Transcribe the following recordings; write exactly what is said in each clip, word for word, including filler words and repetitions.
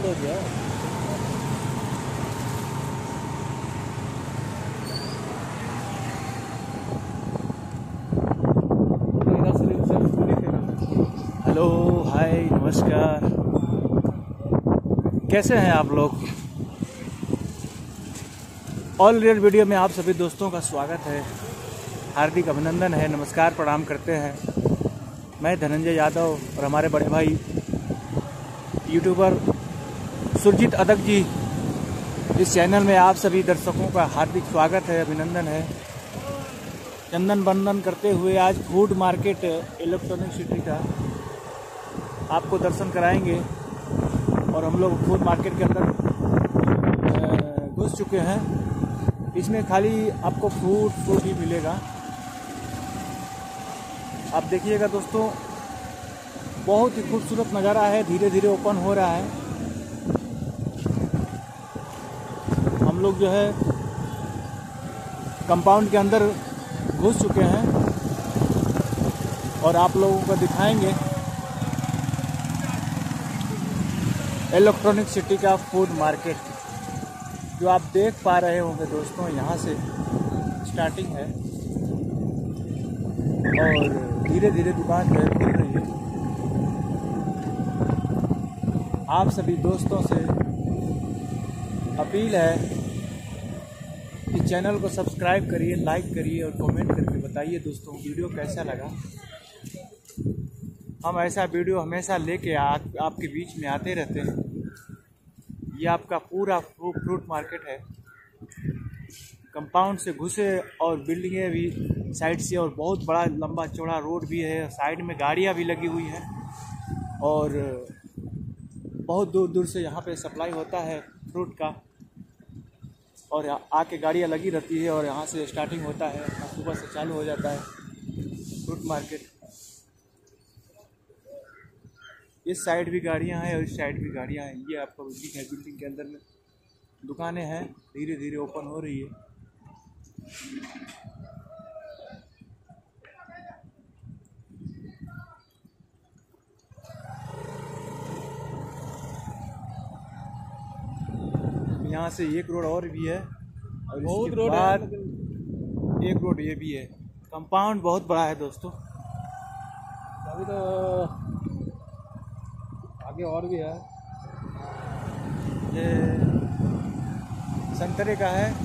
हो गया। हेलो, हाय, नमस्कार, कैसे हैं आप लोग। ऑल रियल वीडियो में आप सभी दोस्तों का स्वागत है, हार्दिक अभिनंदन है, नमस्कार प्रणाम करते हैं। मैं धनंजय यादव और हमारे बड़े भाई यूट्यूबर सुरजीत अदक जी, इस चैनल में आप सभी दर्शकों का हार्दिक स्वागत है, अभिनंदन है। चंदन बंदन करते हुए आज फूड मार्केट इलेक्ट्रॉनिक सिटी का आपको दर्शन कराएंगे। और हम लोग फूड मार्केट के अंदर घुस चुके हैं। इसमें खाली आपको फ्रूट फ्रूट ही मिलेगा। आप देखिएगा दोस्तों, बहुत ही खूबसूरत नज़ारा है, धीरे धीरे ओपन हो रहा है। हम लोग जो है कंपाउंड के अंदर घुस चुके हैं और आप लोगों को दिखाएंगे इलेक्ट्रॉनिक सिटी का फूड मार्केट, जो आप देख पा रहे होंगे दोस्तों। यहाँ से स्टार्टिंग है और धीरे धीरे दुकान जो है खुल रही है। आप सभी दोस्तों से अपील है कि चैनल को सब्सक्राइब करिए, लाइक करिए और कमेंट करके बताइए दोस्तों वीडियो कैसा लगा। हम ऐसा वीडियो हमेशा लेके आ, आपके बीच में आते रहते हैं। ये आपका पूरा फ्रूट मार्केट है। कंपाउंड से घुसे और बिल्डिंगें भी साइड से, और बहुत बड़ा लंबा चौड़ा रोड भी है। साइड में गाड़ियाँ भी लगी हुई हैं और बहुत दूर दूर से यहाँ पे सप्लाई होता है फ्रूट का। और आके गाड़ियाँ लगी रहती है और यहाँ से स्टार्टिंग होता है, सुबह से चालू हो जाता है फ्रूट मार्केट। इस साइड भी गाड़ियाँ हैं और इस साइड भी गाड़ियाँ हैं। ये आपका बिल्डिंग है, बिल्डिंग के अंदर में दुकानें हैं, धीरे धीरे ओपन हो रही है। यहाँ से एक रोड और भी है और बहुत रोड बाद एक रोड ये भी है। कंपाउंड बहुत बड़ा है दोस्तों। अभी तो आगे और भी है। ये संतरे का है।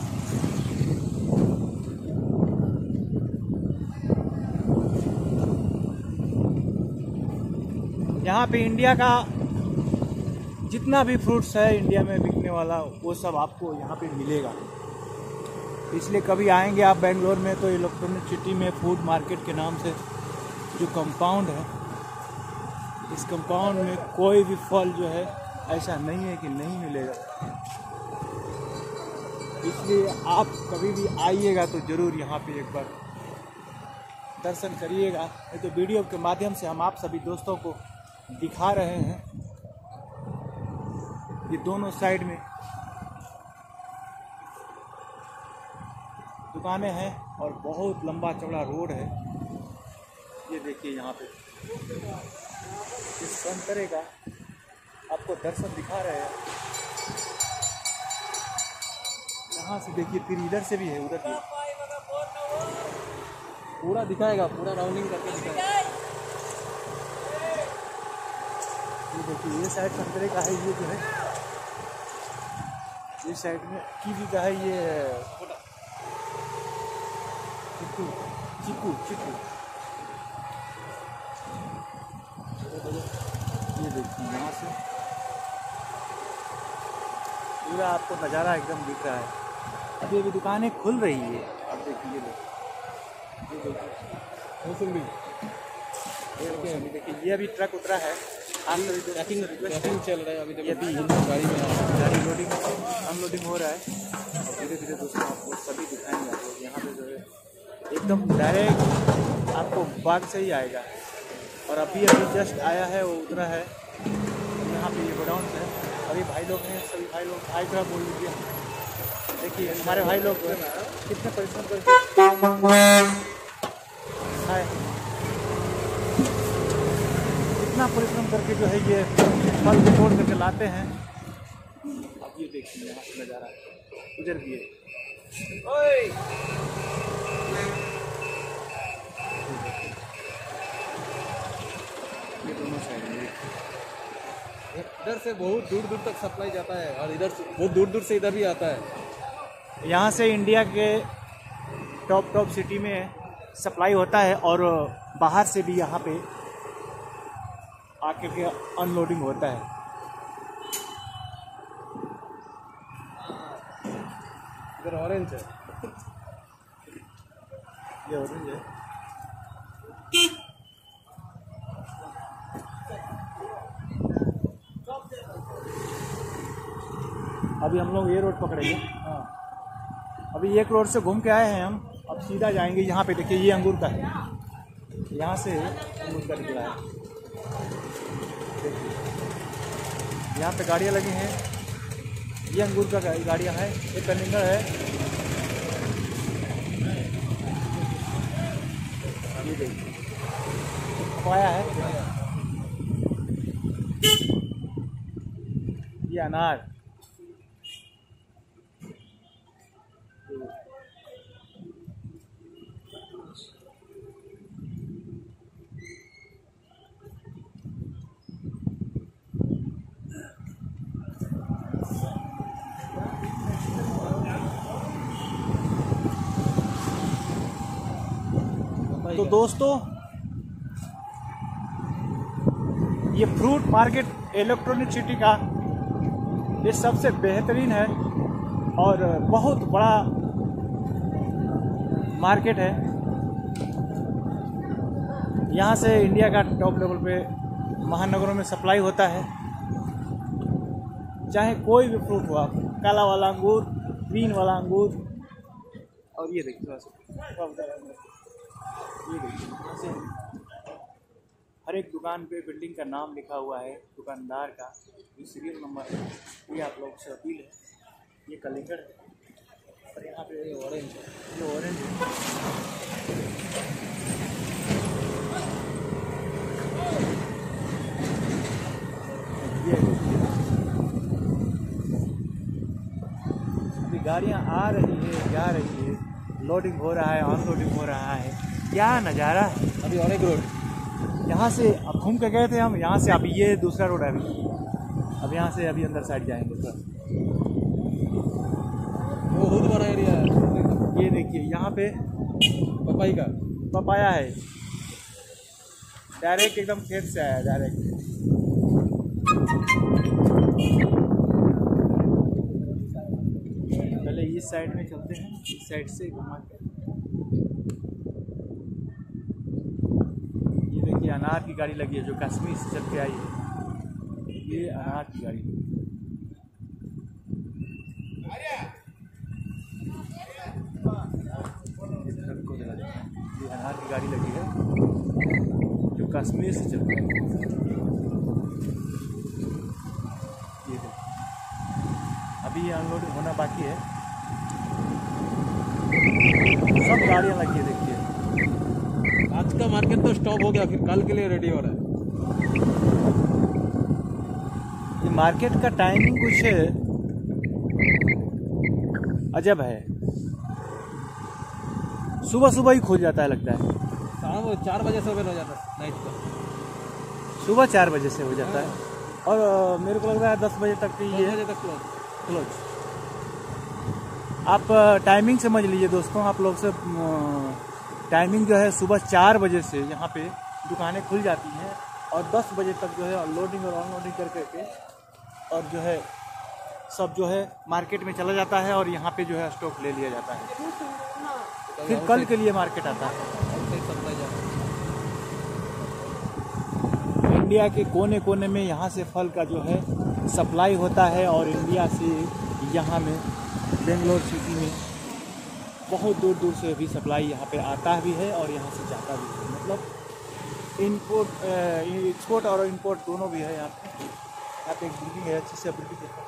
यहाँ पे इंडिया का जितना भी फ्रूट्स है इंडिया में बिकने वाला, वो सब आपको यहाँ पे मिलेगा। इसलिए कभी आएंगे आप बेंगलोर में तो इलेक्ट्रॉनिक सिटी में फूड मार्केट के नाम से जो कंपाउंड है, इस कंपाउंड में कोई भी फल जो है ऐसा नहीं है कि नहीं मिलेगा। इसलिए आप कभी भी आइएगा तो ज़रूर यहाँ पे एक बार दर्शन करिएगा। नहीं तो वीडियो के माध्यम से हम आप सभी दोस्तों को दिखा रहे हैं। ये दोनों साइड में दुकानें हैं और बहुत लंबा चौड़ा रोड है। ये देखिए यहाँ पे इस संतरे का आपको दर्शन दिखा रहे हैं। यहाँ से देखिए, फिर इधर से भी है, उधर भी पूरा दिखाएगा, पूरा राउंडिंग करके दिखाएगा। ये देखिए, ये साइड संतरे का है, ये जो है इस साइड में कीवी का है। ये चिक्कू चिक्कू चिक्कू ये देखिए, यहाँ से पूरा आपको नज़ारा एकदम दिख रहा है। अभी अभी दुकानें खुल रही है। आप देखिए, ये देखिए, देखिए ये अभी ट्रक उतरा है। आप ट्रैकिंग ट्रैकिंग चल रहा है अभी। ये भी गाड़ी में गाड़ी लोडिंग अनलोडिंग हो रहा है और धीरे धीरे दोस्तों आपको सभी दिखाएंगे। आप लोग यहाँ पे जो है एकदम डायरेक्ट आपको बाग से ही आएगा। और अभी अभी जस्ट आया है, वो उतरा है यहाँ पे, ये गोडाउन है। अभी भाई लोग हैं, सभी भाई लोग भाई थोड़ा बोल लीजिए। देखिए हमारे भाई लोग कितने परिश्रम करके हाय कितना परिश्रम करके जो है ये फल को तोड़ करके लाते हैं। अब ये देखिए यहाँ से नज़ारा उधर भी है। ये दोनों साइड में इधर से बहुत दूर दूर तक सप्लाई जाता है और इधर से बहुत दूर दूर से इधर भी आता है। यहाँ से इंडिया के टॉप टॉप सिटी में सप्लाई होता है और बाहर से भी यहाँ पे आके के अनलोडिंग होता है। इधर ऑरेंज है, ये ऑरेंज है। अभी हम लोग ये रोड पकड़ेंगे। हाँ, अभी एक रोड से घूम के आए हैं हम, अब सीधा जाएंगे। यहाँ पे देखिए ये अंगूर का है, यहाँ से अंगूर का निकला है। देखिए यहाँ पे गाड़ियाँ लगी हैं, ये अंगूर का गाड़ियाँ हैं। ये कलिंगड़ है, ये देखिए पपाया है, ये अनार, तो दोस्तों ये फ्रूट मार्केट इलेक्ट्रॉनिक सिटी का ये सबसे बेहतरीन है और बहुत बड़ा मार्केट है। यहाँ से इंडिया का टॉप लेवल पे महानगरों में सप्लाई होता है। चाहे कोई भी फ्रूट हो, आप काला वाला अंगूर, ग्रीन वाला अंगूर, और ये देखिए ये देखिए हर एक दुकान पे बिल्डिंग का नाम लिखा हुआ है, दुकानदार का, ये सीरियल नंबर है। ये आप लोग से अपील है। ये कलिंगड़ है और यहाँ पे ये ऑरेंज है, ये ऑरेंज है। ये गाड़ियाँ आ रही है, जा रही है, लोडिंग हो रहा है, अनलोडिंग हो रहा है। क्या नज़ारा है। अभी और एक रोड यहाँ से अब घूम के गए थे हम, यहाँ से अभी ये दूसरा रोड है। अभी अब यहाँ से अभी अंदर साइड जाएंगे तो वो बहुत बड़ा एरिया है। ये देखिए यहाँ पे पपाई का पपाया है, डायरेक्ट एकदम खेत से आया डायरेक्ट। पहले इस साइड में चलते हैं, इस साइड से घुमा के। ये देखिए अनार की गाड़ी लगी है जो कश्मीर से चल के आई है। ये अनार की गाड़ी, ये अनार की गाड़ी लगी है जो कश्मीर से चल के आई है। ये देखिए अभी ये अनलोडिंग होना बाकी है। सब गाड़ियाँ लगी है। देखिए आज का मार्केट तो स्टॉप हो गया, फिर कल के लिए रेडी हो रहा है। ये मार्केट का टाइमिंग कुछ अजब है, सुबह सुबह ही खुल जाता है लगता है। शाम चार बजे से ओपन हो जाता है नाइट का, सुबह चार बजे से हो जाता है और अ, मेरे को लग रहा है दस बजे तक की ये बजे तक क्लोज। आप टाइमिंग समझ लीजिए दोस्तों, आप लोग से टाइमिंग जो है सुबह चार बजे से यहाँ पे दुकानें खुल जाती हैं और दस बजे तक जो है लोडिंग और अनलोडिंग कर करके और जो है सब जो है मार्केट में चला जाता है और यहाँ पे जो है स्टॉक ले लिया जाता है, फिर कल के लिए मार्केट आता है। इंडिया के कोने कोने में यहाँ से फल का जो है सप्लाई होता है और इंडिया से यहाँ में बेंगलोर सिटी में बहुत दूर दूर से भी सप्लाई यहाँ पे आता भी है और यहाँ से जाता भी है। मतलब इंपोर्ट एक्सपोर्ट और इंपोर्ट दोनों भी है यहाँ पे। यहाँ पे एक बिल्डिंग है, अच्छी से बिल्डिंग है।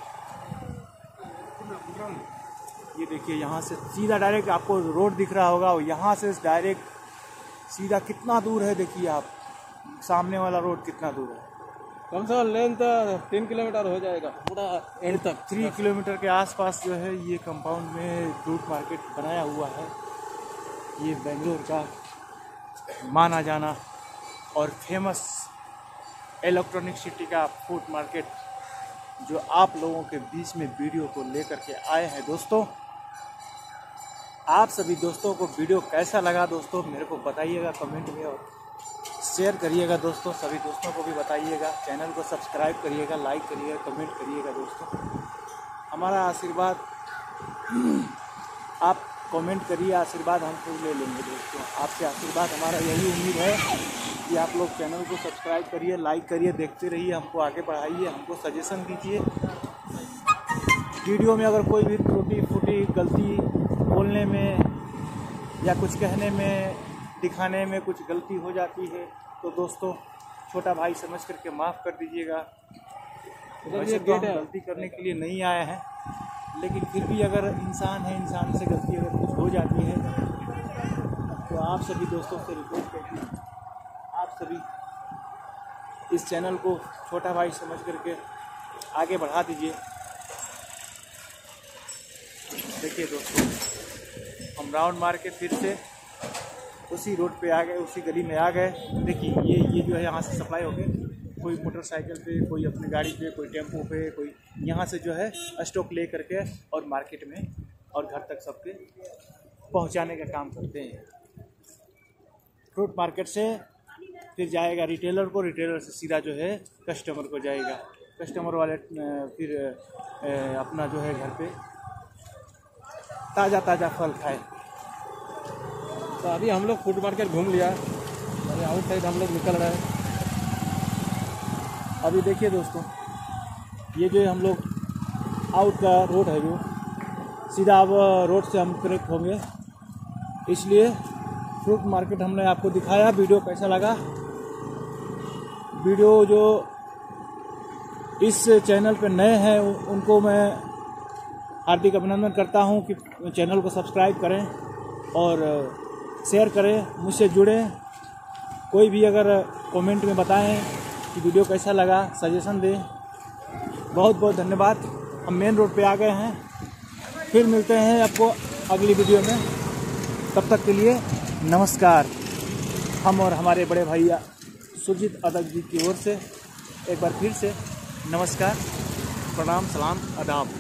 ये देखिए यहाँ से सीधा डायरेक्ट आपको रोड दिख रहा होगा और यहाँ से डायरेक्ट सीधा कितना दूर है देखिए आप। सामने वाला रोड कितना दूर है? कम से कम लेंथ तीन किलोमीटर हो जाएगा पूरा एंड तक। थ्री किलोमीटर के आसपास जो है ये कंपाउंड में फ्रूट मार्केट बनाया हुआ है। ये बेंगलोर का माना जाना और फेमस इलेक्ट्रॉनिक सिटी का फ्रूट मार्केट जो आप लोगों के बीच में वीडियो को लेकर के आए हैं। दोस्तों, आप सभी दोस्तों को वीडियो कैसा लगा दोस्तों मेरे को बताइएगा कमेंट में, और शेयर करिएगा दोस्तों, सभी दोस्तों को भी बताइएगा। चैनल को सब्सक्राइब करिएगा, लाइक करिएगा, कमेंट करिएगा दोस्तों। हमारा आशीर्वाद आप कमेंट करिए, आशीर्वाद हम खुद ले लेंगे दोस्तों। आपसे आशीर्वाद हमारा यही उम्मीद है कि आप लोग चैनल को सब्सक्राइब करिए, लाइक करिए, देखते रहिए, हमको आगे बढ़ाइए, हमको सजेशन दीजिए। वीडियो में अगर कोई भी त्रुटि फूटी गलती बोलने में या कुछ कहने में दिखाने में कुछ गलती हो जाती है तो दोस्तों छोटा भाई समझ करके माफ़ कर दीजिएगा। वैसे तो हम गलती करने के लिए नहीं आए हैं, लेकिन फिर भी अगर इंसान है, इंसान से गलती अगर कुछ हो जाती है तो आप सभी दोस्तों से रिक्वेस्ट करती हूँ, आप सभी इस चैनल को छोटा भाई समझ करके आगे बढ़ा दीजिए। देखिए दोस्तों, हम राउंड मार के फिर से उसी रोड पे आ गए, उसी गली में आ गए। देखिए ये ये जो है यहाँ से सप्लाई हो गई, कोई मोटरसाइकिल पे, कोई अपनी गाड़ी पे, कोई टेम्पो पे, कोई यहाँ से जो है स्टॉक ले करके और मार्केट में और घर तक सबके पहुँचाने का काम करते हैं। फ्रूट मार्केट से फिर जाएगा रिटेलर को, रिटेलर से सीधा जो है कस्टमर को जाएगा। कस्टमर वाले फिर अपना जो है घर पे ताज़ा ताज़ा फल खाए। तो अभी हम लोग फूड मार्केट घूम लिया, अरे आउट साइड हम लोग निकल रहे हैं। अभी देखिए दोस्तों, ये जो हम लोग आउट का रोड है, जो सीधा अब रोड से हम कनेक्ट होंगे, इसलिए फ्रूट मार्केट हमने आपको दिखाया। वीडियो कैसा लगा? वीडियो जो इस चैनल पे नए हैं उनको मैं हार्दिक अभिनंदन करता हूं कि चैनल को सब्सक्राइब करें और शेयर करें, मुझसे जुड़ें। कोई भी अगर कमेंट में बताएं कि वीडियो कैसा लगा, सजेशन दें। बहुत बहुत धन्यवाद। हम मेन रोड पे आ गए हैं, फिर मिलते हैं आपको अगली वीडियो में। तब तक के लिए नमस्कार। हम और हमारे बड़े भैया सुरजीत अदक जी की ओर से एक बार फिर से नमस्कार, प्रणाम, सलाम, आदाब।